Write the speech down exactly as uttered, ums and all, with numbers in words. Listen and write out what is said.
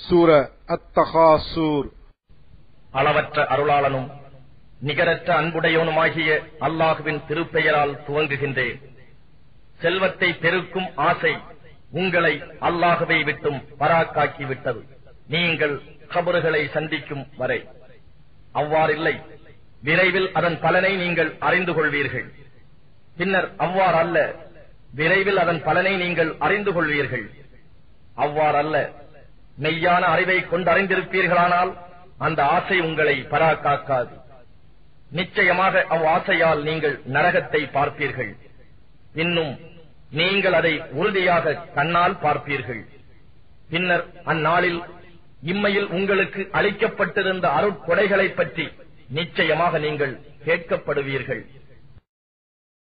சூர அத்-தகாசூர். அளவற்ற அருளாளனும் நிகரற்ற அன்புடையவனுமாகிய அல்லாஹுவின் திருப்பெயரால் துவங்குகின்றேன். செல்வத்தை பெருக்கும் ஆசை உங்களை அல்லாஹுவை விட்டும் பராக்காக்கி விட்டது, நீங்கள் கபறுகளை சந்திக்கும் வரை. அவ்வாறில்லை, விரைவில் அதன் பலனை நீங்கள் அறிந்து கொள்வீர்கள். பின்னர் அவ்வாறல்ல, விரைவில் அதன் பலனை நீங்கள் அறிந்து கொள்வீர்கள். அவ்வாறல்ல, மெய்யான அறிவை கொண்டறிந்திருப்பீர்களானால் அந்த ஆசை உங்களை பராக்காக்காது. நிச்சயமாக அவ் ஆசையால் நீங்கள் நரகத்தை பார்ப்பீர்கள். இன்னும் நீங்கள் அதை உறுதியாக கண்ணால் பார்ப்பீர்கள். பின்னர் அந்நாளில் இம்மையில் உங்களுக்கு அளிக்கப்பட்டிருந்த அருட்கொடைகளைப் பற்றி நிச்சயமாக நீங்கள் கேட்கப்படுவீர்கள்.